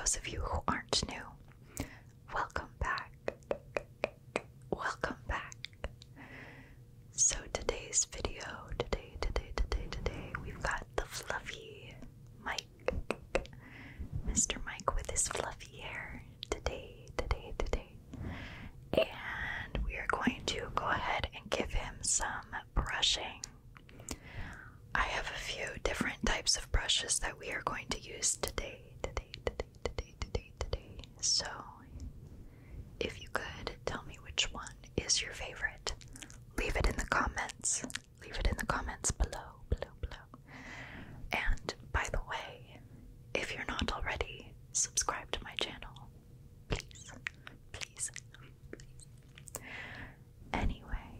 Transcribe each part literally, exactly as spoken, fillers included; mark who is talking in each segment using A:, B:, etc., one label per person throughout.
A: those of you who aren't new, welcome back. Welcome back. So today's video, today, today, today, today, we've got the fluffy Mike. Mister Mike with his fluffy hair. Today, today, today. And we are going to go ahead and give him some brushing. I have a few different types of brushes that we are going to use today, today, today, today, today, today. So, if you could tell me which one is your favorite, leave it in the comments. Leave it in the comments below, below, below. And by the way, if you're not already, subscribe to my channel. Please, please, please. Anyway,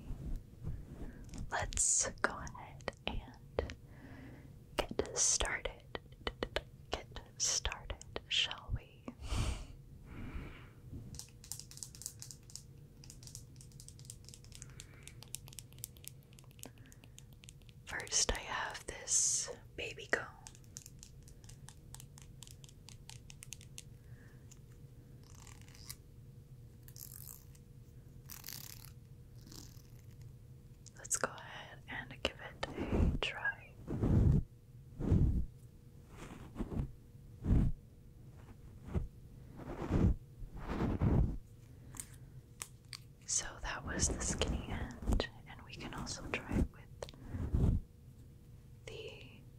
A: let's go ahead and get started. Get started, shall we? First, I have this baby comb. Let's go ahead and give it a try. So that was the skinny end, and we can also try it with the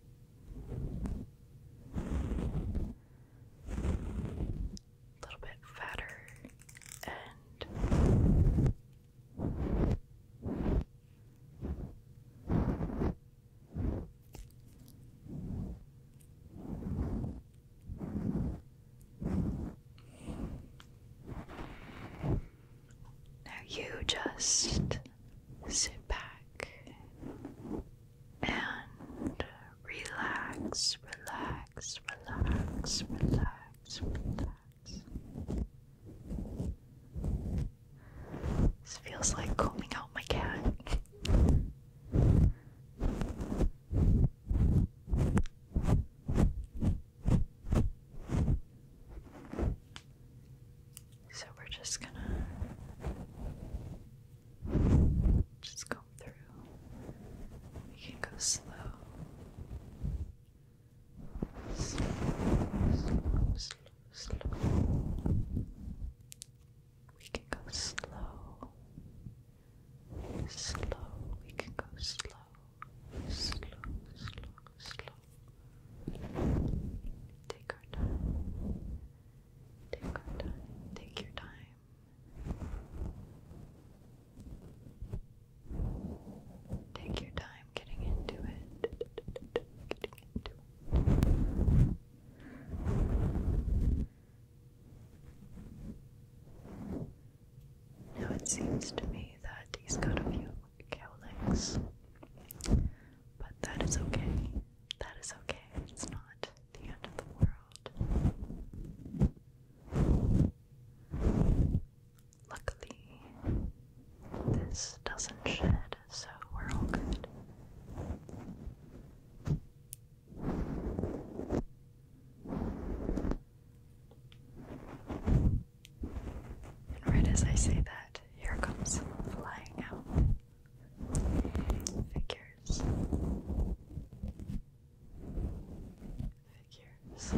A: little bit fatter end. Now you just sit back and relax, relax, relax, relax, relax. This feels like combing out my cat. So we're just gonna just go through. We can go slow. Slow, slow, slow, slow. We can go slow. Slow. We can go slow. Slow, slow, slow. Take our time. Take our time. Take your time. Take your time getting into it. Getting into it. Now it seems to me that he's got a few cowlicks, but that is okay. That is okay. It's not the end of the world. Luckily, this doesn't shed, so we're all good. And right as I say that, here comes flying out figures. Figures.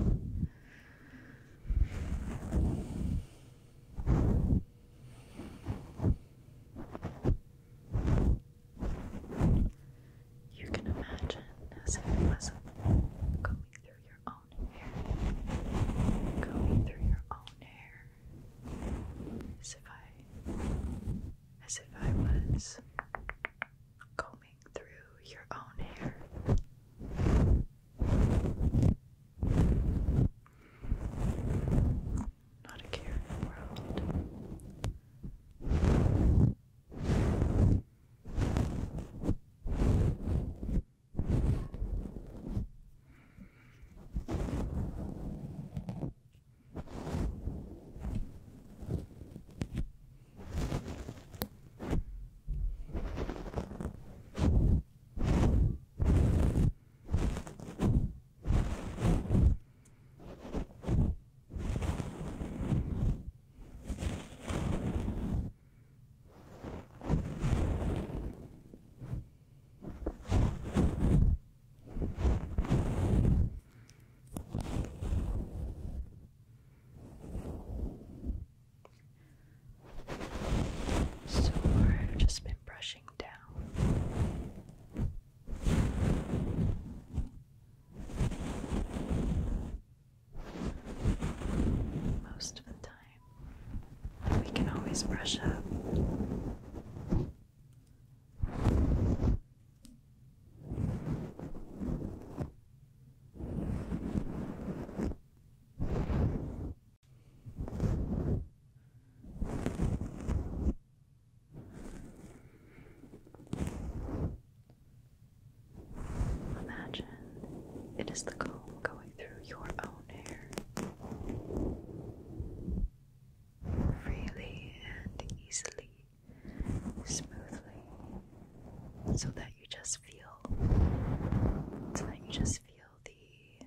A: You can imagine as if it was going through your own hair. Going through your own hair. As if I brush up. Imagine it is the comb going through your own hair, freely and easily, smoothly, so that you just feel, so that you just feel the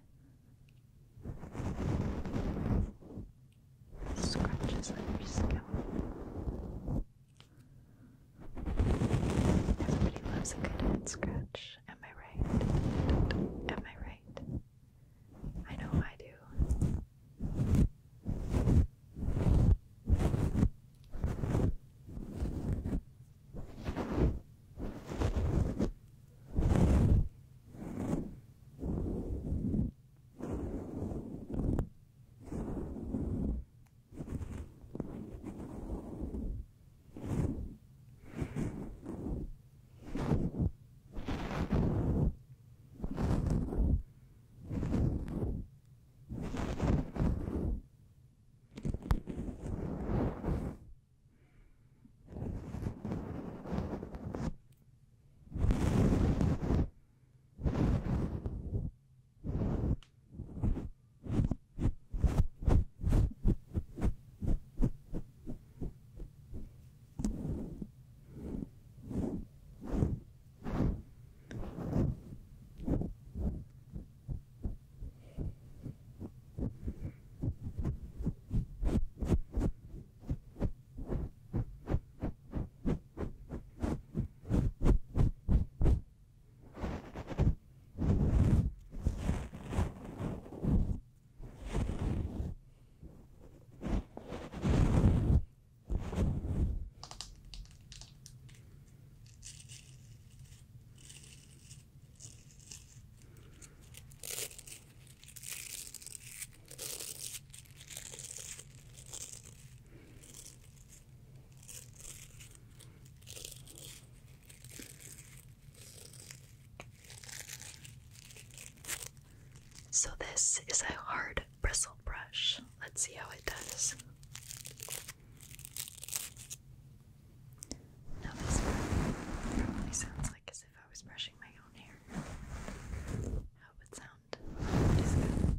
A: scratches on your scalp. Everybody loves a good head scratch. Am I right? Am I right? I know I do. So this is a hard bristle brush. Let's see how it does. Now this probably sounds like as if I was brushing my own hair. How it would sound. Just go.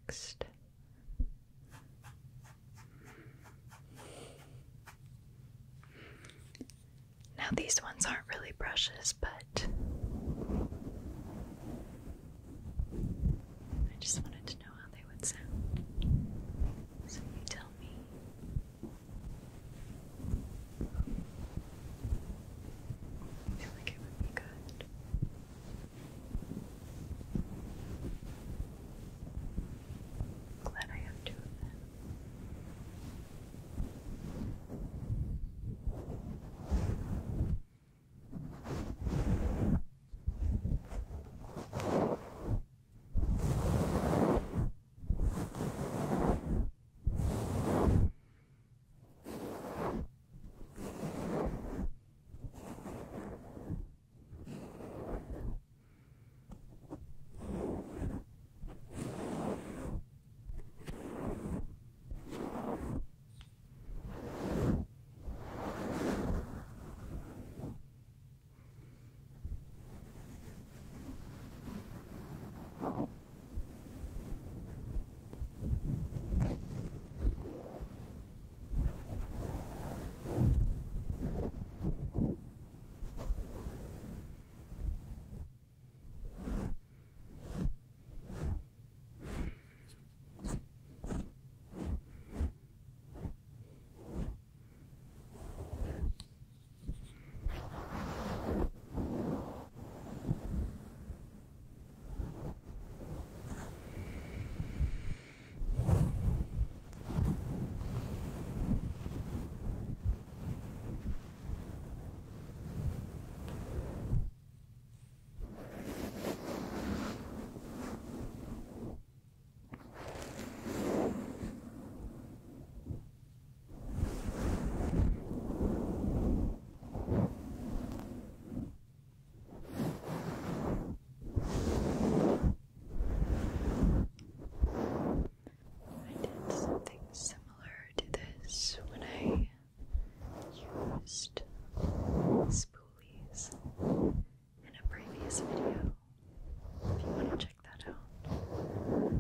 A: next. Now, these ones aren't really brushes, but I just wanted to know how they would sound. So you tell me. I feel like it would be good. Glad I have two of them. Spoolies in a previous video, if you want to check that out.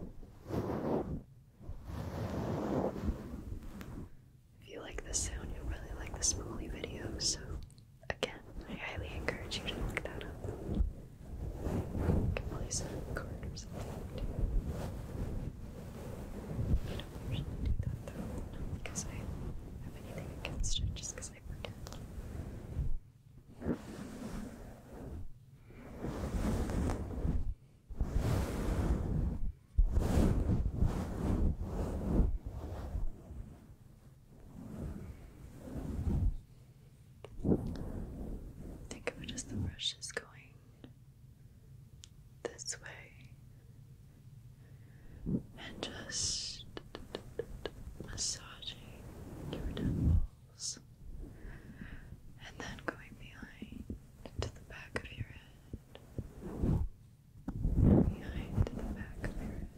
A: If you like this sound, you'll really like the spoolie video, so again, I highly encourage you to look that up. You can place it on a card or something too. I don't usually do that though, not because I have anything against it, just because I forget. Think of it as the brush is going this way and just massaging your temples and then going behind to the back of your head, behind to the back of your head.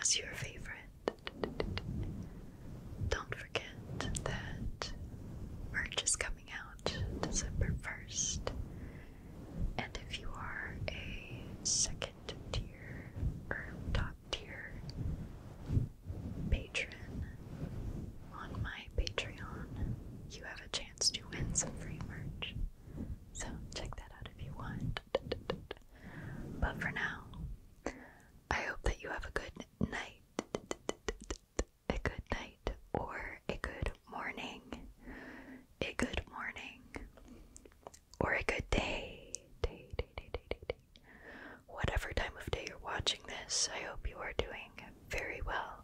A: was your favorite. Don't forget that merch is coming out December first. And if you are a second tier or top tier patron on my Patreon, you have a chance to win some free merch. So check that out if you want. But for now, I hope that you have a good night, a good night, or a good morning, a good morning, or a good day, day, day, day, day, day, day. Whatever time of day you're watching this, I hope you are doing very well.